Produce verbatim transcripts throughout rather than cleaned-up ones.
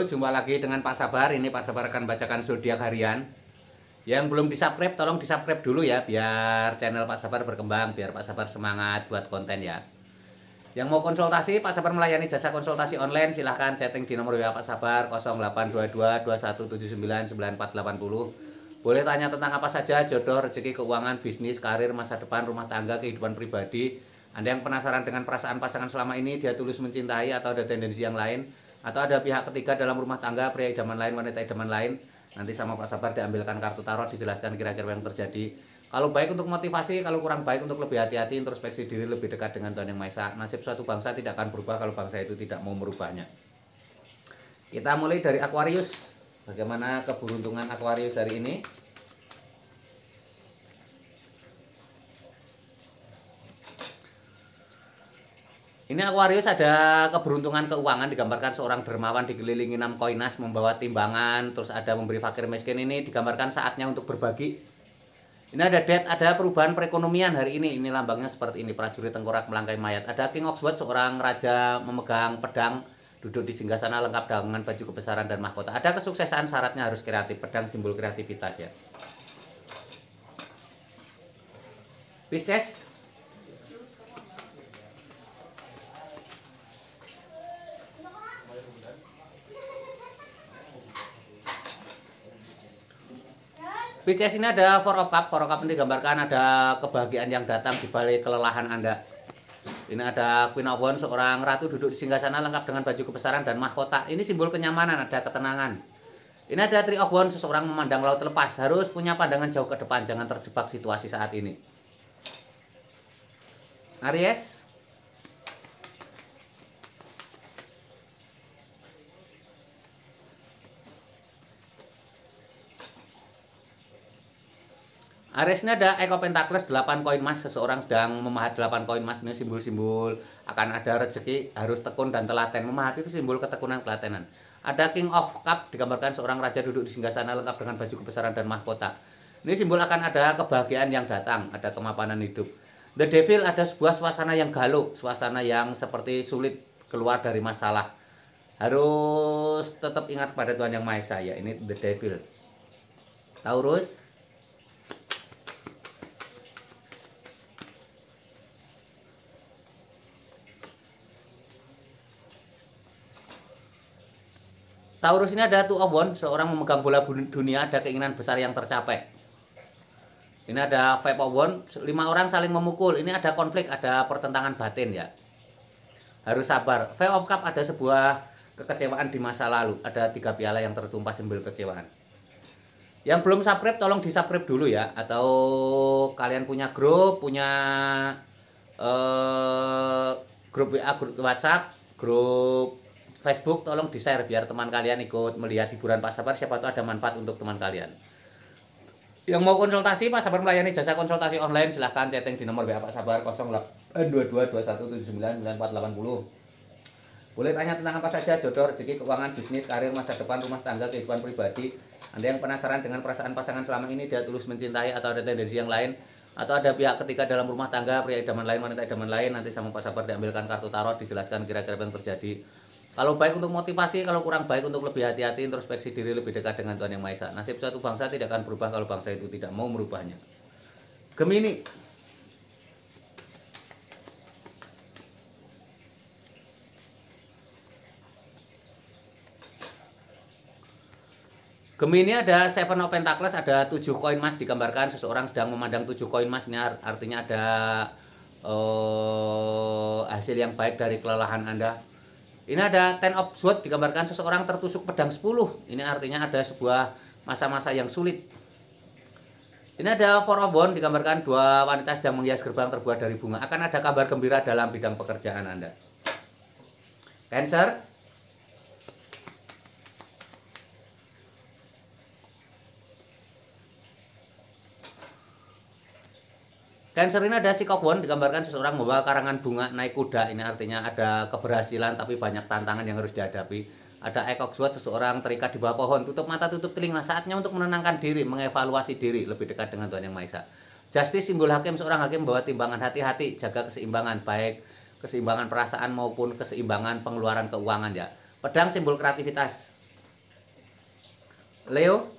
jumpa lagi dengan Pak Sabar. Ini Pak Sabar akan bacakan zodiak harian. Yang belum di-subscribe, tolong di-subscribe dulu ya, biar channel Pak Sabar berkembang, biar Pak Sabar semangat buat konten ya. Yang mau konsultasi, Pak Sabar melayani jasa konsultasi online. Silahkan chatting di nomor W A Pak Sabar nol delapan dua dua dua satu tujuh sembilan sembilan empat delapan nol. Boleh tanya tentang apa saja, jodoh, rezeki, keuangan, bisnis, karir, masa depan, rumah tangga, kehidupan pribadi. Anda yang penasaran dengan perasaan pasangan selama ini, dia tulus mencintai atau ada tendensi yang lain, atau ada pihak ketiga dalam rumah tangga, pria idaman lain, wanita idaman lain, nanti sama Pak Sabar diambilkan kartu tarot, dijelaskan kira-kira yang terjadi. Kalau baik untuk motivasi, kalau kurang baik untuk lebih hati-hati, introspeksi diri, lebih dekat dengan Tuhan Yang Maha Esa. Nasib suatu bangsa tidak akan berubah kalau bangsa itu tidak mau merubahnya. Kita mulai dari Aquarius. Bagaimana keberuntungan Aquarius hari ini? Ini Aquarius ada keberuntungan keuangan, digambarkan seorang dermawan dikelilingi enam koin emas membawa timbangan, terus ada memberi fakir miskin. Ini digambarkan saatnya untuk berbagi. Ini ada death, ada perubahan perekonomian hari ini. Ini lambangnya seperti ini, prajurit tengkorak melangkai mayat. Ada King of Swords, seorang raja memegang pedang, duduk di singgasana lengkap dengan baju kebesaran dan mahkota. Ada kesuksesan, syaratnya harus kreatif. Pedang simbol kreativitas ya. Pisces. Pisces ini ada Four of Cup. Four of Cup ini digambarkan ada kebahagiaan yang datang di balik kelelahan Anda. Ini ada Queen of Wands, seorang ratu duduk di singgasana lengkap dengan baju kebesaran dan mahkota. Ini simbol kenyamanan, ada ketenangan. Ini ada Three of Wands, seseorang memandang laut lepas. Harus punya pandangan jauh ke depan, jangan terjebak situasi saat ini. Aries. Aries ini ada Eight of Pentacles, delapan koin emas. Seseorang sedang memahat delapan koin emas. Ini simbol-simbol akan ada rezeki, harus tekun dan telaten. Memahat itu simbol ketekunan, telatenan. Ada King of Cup, digambarkan seorang raja duduk di singgasana lengkap dengan baju kebesaran dan mahkota. Ini simbol akan ada kebahagiaan yang datang, ada kemapanan hidup. The Devil, ada sebuah suasana yang galuh, suasana yang seperti sulit keluar dari masalah. Harus tetap ingat pada Tuhan Yang Maha Esa ya. Ini The Devil. Taurus. Taurus ini ada Two of Wands, seorang memegang bola dunia, ada keinginan besar yang tercapai. Ini ada Five of Wands, lima orang saling memukul. Ini ada konflik, ada pertentangan batin ya. Harus sabar. Five of Cup, ada sebuah kekecewaan di masa lalu. Ada tiga piala yang tertumpah, simbol kekecewaan. Yang belum subscribe, tolong di-subscribe dulu ya. Atau kalian punya grup, punya uh, grup W A, grup WhatsApp, grup Facebook, tolong di-share biar teman kalian ikut melihat hiburan Pak Sabar, siapa tahu ada manfaat untuk teman kalian. Yang mau konsultasi, Pak Sabar melayani jasa konsultasi online. Silahkan chatting di nomor W A Pak Sabar nol delapan dua dua dua satu tujuh sembilan sembilan empat delapan nol. Boleh tanya tentang apa saja, jodoh, rezeki, keuangan, bisnis, karir, masa depan, rumah tangga, kehidupan pribadi. Anda yang penasaran dengan perasaan pasangan selama ini, dia tulus mencintai atau ada tendensi yang lain, atau ada pihak ketiga dalam rumah tangga, pria idaman lain, wanita idaman lain, nanti sama Pak Sabar diambilkan kartu tarot, dijelaskan kira-kira yang terjadi. Kalau baik untuk motivasi, kalau kurang baik untuk lebih hati-hati, introspeksi diri, lebih dekat dengan Tuhan Yang Maha Esa. Nasib suatu bangsa tidak akan berubah kalau bangsa itu tidak mau merubahnya. Gemini. Gemini ada Seven of Pentacles, ada tujuh koin emas, digambarkan seseorang sedang memandang tujuh koin emas. Ini artinya ada uh, hasil yang baik dari kelelahan Anda. Ini ada Ten of Swords, digambarkan seseorang tertusuk pedang sepuluh. Ini artinya ada sebuah masa-masa yang sulit. Ini ada Four of Wands, digambarkan dua wanita sedang menghias gerbang terbuat dari bunga. Akan ada kabar gembira dalam bidang pekerjaan Anda. Cancer. Cancer ini ada Six of Wands, digambarkan seseorang membawa karangan bunga naik kuda. Ini artinya ada keberhasilan tapi banyak tantangan yang harus dihadapi. Ada Eight of Swords, seseorang terikat di bawah pohon, tutup mata, tutup telinga. Saatnya untuk menenangkan diri, mengevaluasi diri, lebih dekat dengan Tuhan Yang Maha Esa. Justice, simbol hakim, seorang hakim membawa timbangan, hati-hati, jaga keseimbangan, baik keseimbangan perasaan maupun keseimbangan pengeluaran keuangan ya. Pedang, simbol kreativitas. Leo.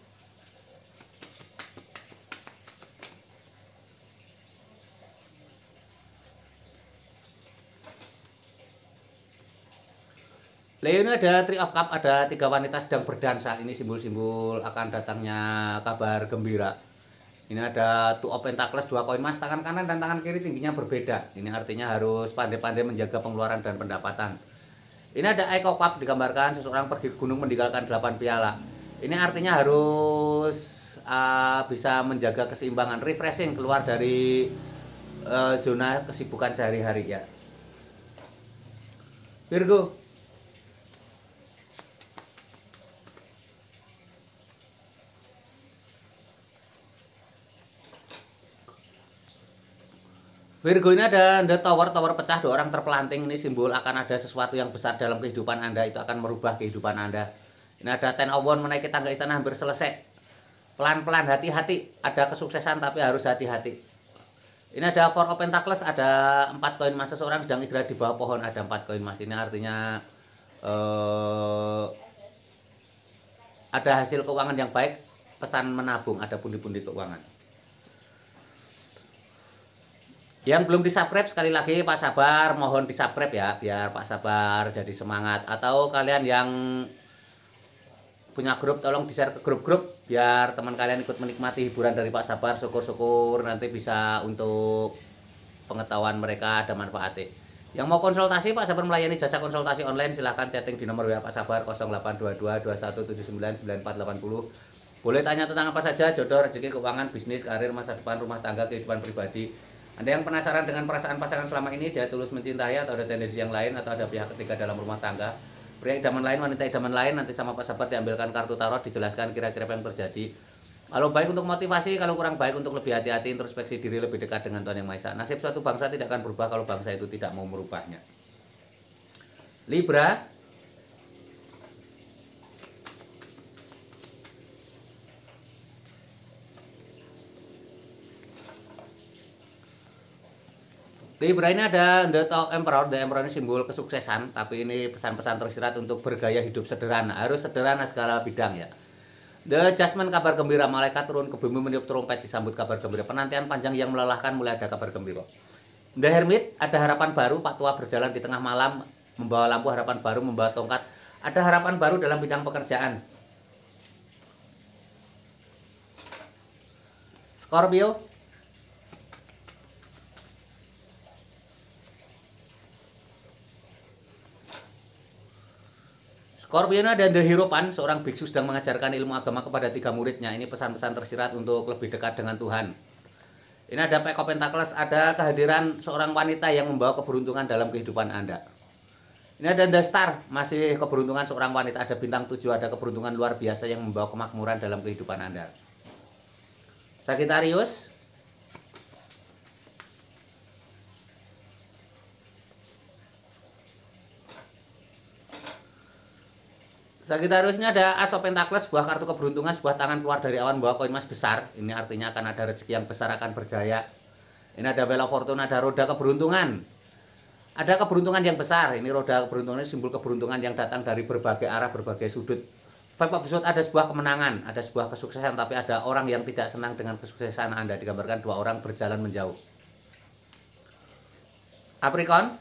Leo ini ada Three of Cup, ada tiga wanita sedang berdansa. Ini simbol-simbol akan datangnya kabar gembira. Ini ada Two of Pentacles, dua koin emas, tangan kanan dan tangan kiri tingginya berbeda. Ini artinya harus pandai-pandai menjaga pengeluaran dan pendapatan. Ini ada Eight of Cup, digambarkan seseorang pergi ke gunung meninggalkan delapan piala. Ini artinya harus uh, bisa menjaga keseimbangan, refreshing, keluar dari uh, zona kesibukan sehari-hari ya. Virgo. Virgo ini ada The Tower, tower pecah, dua orang terpelanting. Ini simbol akan ada sesuatu yang besar dalam kehidupan Anda, itu akan merubah kehidupan Anda. Ini ada Ten of Wands, menaiki tangga istana hampir selesai. Pelan-pelan, hati-hati, ada kesuksesan tapi harus hati-hati. Ini ada Four of Pentacles, ada empat koin emas, seseorang sedang istirahat di bawah pohon, ada empat koin emas. Ini artinya eh, ada hasil keuangan yang baik, pesan menabung, ada pundi-pundi keuangan. Yang belum di-subscribe, sekali lagi Pak Sabar mohon di-subscribe ya, biar Pak Sabar jadi semangat. Atau kalian yang punya grup tolong di-share ke grup-grup biar teman kalian ikut menikmati hiburan dari Pak Sabar. Syukur-syukur nanti bisa untuk pengetahuan mereka ada manfaatnya. Yang mau konsultasi, Pak Sabar melayani jasa konsultasi online, silahkan chatting di nomor W A Pak Sabar nol delapan dua dua dua satu tujuh sembilan sembilan empat delapan nol. Boleh tanya tentang apa saja, jodoh, rezeki, keuangan, bisnis, karir, masa depan, rumah tangga, kehidupan pribadi. Anda yang penasaran dengan perasaan pasangan selama ini, dia tulus mencintai atau ada tendensi yang lain, atau ada pihak ketiga dalam rumah tangga, pria idaman lain, wanita idaman lain, nanti sama Pak Sabar diambilkan kartu tarot, dijelaskan kira-kira apa yang terjadi. Kalau baik untuk motivasi, kalau kurang baik untuk lebih hati-hati, introspeksi diri, lebih dekat dengan Tuhan Yang Maha Esa. Nasib suatu bangsa tidak akan berubah kalau bangsa itu tidak mau merubahnya. Libra. Libra ini ada The Emperor. The Emperor ini simbol kesuksesan, tapi ini pesan-pesan tersirat untuk bergaya hidup sederhana. Harus sederhana segala bidang ya. The Judgment, kabar gembira, malaikat turun ke bumi meniup trompet disambut kabar gembira. Penantian panjang yang melelahkan mulai ada kabar gembira. The Hermit, ada harapan baru. Pak tua berjalan di tengah malam membawa lampu harapan baru, membawa tongkat. Ada harapan baru dalam bidang pekerjaan. Scorpio. Scorpio ada The Hierophant, seorang biksu sedang mengajarkan ilmu agama kepada tiga muridnya. Ini pesan-pesan tersirat untuk lebih dekat dengan Tuhan. Ini ada Pack of Pentacles, ada kehadiran seorang wanita yang membawa keberuntungan dalam kehidupan Anda. Ini ada The Star, masih keberuntungan seorang wanita, ada bintang tujuh, ada keberuntungan luar biasa yang membawa kemakmuran dalam kehidupan Anda. Sagittarius. Sagittarius ini ada As of Pentacles, sebuah kartu keberuntungan, sebuah tangan keluar dari awan bawa koin emas besar. Ini artinya akan ada rezeki yang besar, akan berjaya. Ini ada Wheel of Fortune, ada roda keberuntungan. Ada keberuntungan yang besar. Ini roda keberuntungan, ini simbol keberuntungan yang datang dari berbagai arah, berbagai sudut. Five of Swords, ada sebuah kemenangan, ada sebuah kesuksesan, tapi ada orang yang tidak senang dengan kesuksesan Anda. Digambarkan dua orang berjalan menjauh. Capricorn.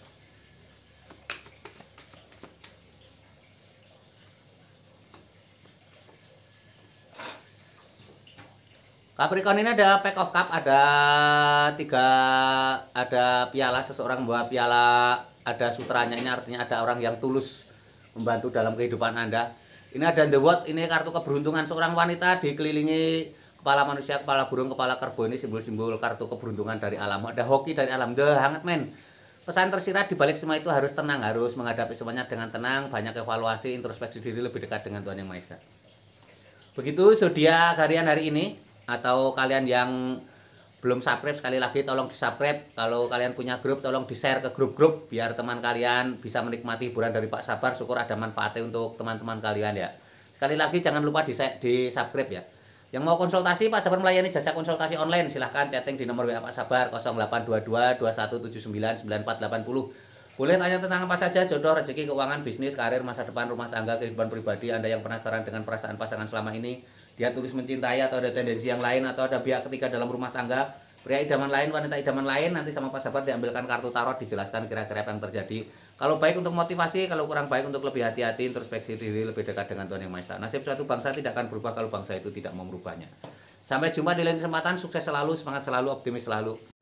Capricorn ini ada Pack of Cup, ada tiga, ada piala, seseorang membawa piala, ada sutranya. Ini artinya ada orang yang tulus membantu dalam kehidupan Anda. Ini ada The World, ini kartu keberuntungan, seorang wanita dikelilingi kepala manusia, kepala burung, kepala kerbau. Ini simbol-simbol kartu keberuntungan dari alam. Ada hoki dari alam, The Hanged Man. Pesan tersirat di balik semua itu harus tenang, harus menghadapi semuanya dengan tenang, banyak evaluasi, introspeksi diri, lebih dekat dengan Tuhan Yang Maha Esa. Begitu zodiak harian hari ini. Atau kalian yang belum subscribe, sekali lagi tolong di subscribe. Kalau kalian punya grup, tolong di share ke grup-grup biar teman kalian bisa menikmati hiburan dari Pak Sabar. Syukur ada manfaatnya untuk teman-teman kalian ya. Sekali lagi jangan lupa di, di subscribe ya. Yang mau konsultasi, Pak Sabar melayani jasa konsultasi online, silahkan chatting di nomor W A Pak Sabar nol delapan dua dua dua satu tujuh sembilan sembilan empat delapan nol. Boleh tanya tentang apa saja, jodoh, rezeki, keuangan, bisnis, karir, masa depan, rumah tangga, kehidupan pribadi. Anda yang penasaran dengan perasaan pasangan selama ini, dia tulus mencintai atau ada tendensi yang lain, atau ada pihak ketiga dalam rumah tangga, pria idaman lain, wanita idaman lain, nanti sama Pak Sabar diambilkan kartu tarot, dijelaskan kira-kira apa yang terjadi. Kalau baik untuk motivasi, kalau kurang baik untuk lebih hati-hati, introspeksi diri, lebih dekat dengan Tuhan Yang Maha Esa. Nasib suatu bangsa tidak akan berubah kalau bangsa itu tidak mau merubahnya. Sampai jumpa di lain kesempatan, sukses selalu, semangat selalu, optimis selalu.